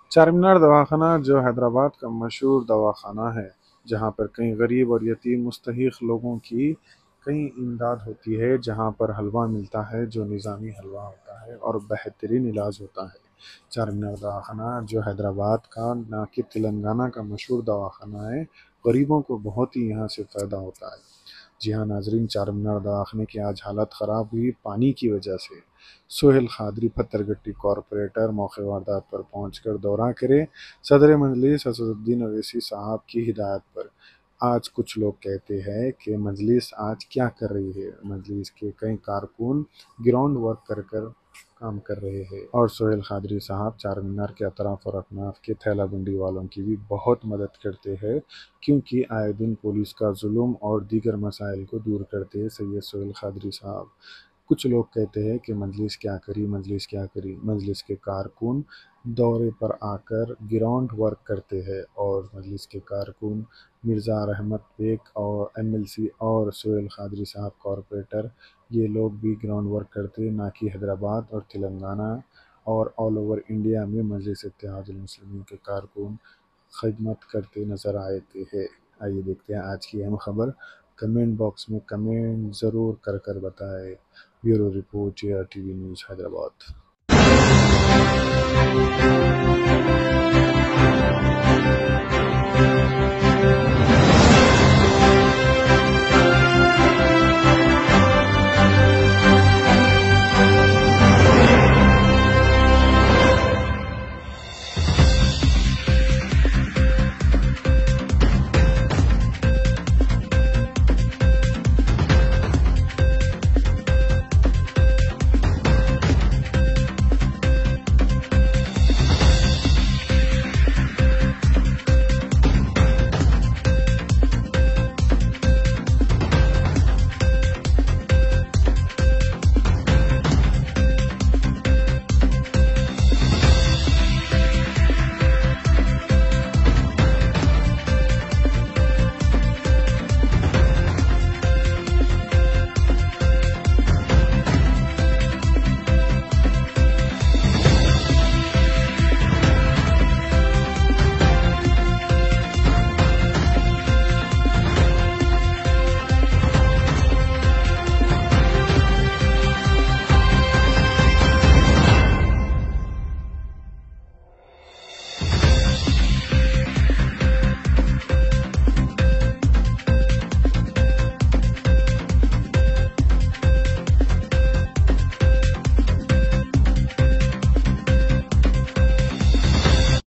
चारमीनार दवाखाना जो हैदराबाद का मशहूर दवाखाना है, जहाँ पर कई गरीब और यतीम मुस्तहिक लोगों की कई इमदाद होती है, जहाँ पर हलवा मिलता है जो निज़ामी हलवा होता है और बेहतरीन इलाज होता है। चारमीनार दवाखाना जो हैदराबाद का ना कि तेलंगाना का मशहूर दवाखाना है, गरीबों को बहुत ही यहाँ से फ़ायदा होता है। जी हाँ नाजरीन, चारमीनार दवाखाने की आज हालत ख़राब हुई पानी की वजह से। सोहेल खादरी पत्थरगट्टी कॉरपोरेटर मौके वारदात पर पहुंचकर दौरा करे। सदर मजलिस असदुद्दीन अवैसी साहब की हिदायत पर आज कुछ लोग कहते हैं कि मजलिस आज क्या कर रही है। मजलिस के कई कारकुन ग्राउंड वर्क कर काम कर रहे हैं और सोहेल खादरी साहब चार मीनार के अतराफ और अकनाफ के थैला बंडी वालों की भी बहुत मदद करते हैं, क्योंकि आए दिन पुलिस का जुल्म और दीगर मसाइल को दूर करते हैं सैयद सोहेल खादरी साहब। कुछ लोग कहते हैं कि मजलिस क्या करी, मजलिस क्या करी। मजलिस के कारकुन दौरे पर आकर ग्राउंड वर्क करते हैं और मजलिस के कारकुन मिर्ज़ा रहमत बेग और एमएलसी और सोहेल खादरी साहब कॉरपोरेटर, ये लोग भी ग्राउंड वर्क करते हैं, ना कि हैदराबाद और तेलंगाना और ऑल ओवर इंडिया में मजलिस इत्तेहादुल मुस्लिमीन के कारकुन खिदमत करते नज़र आए थे। आइए देखते हैं आज की अहम खबर। कमेंट बॉक्स में कमेंट ज़रूर कर कर बताएं। Bureau report, JRTV news, Hyderabad.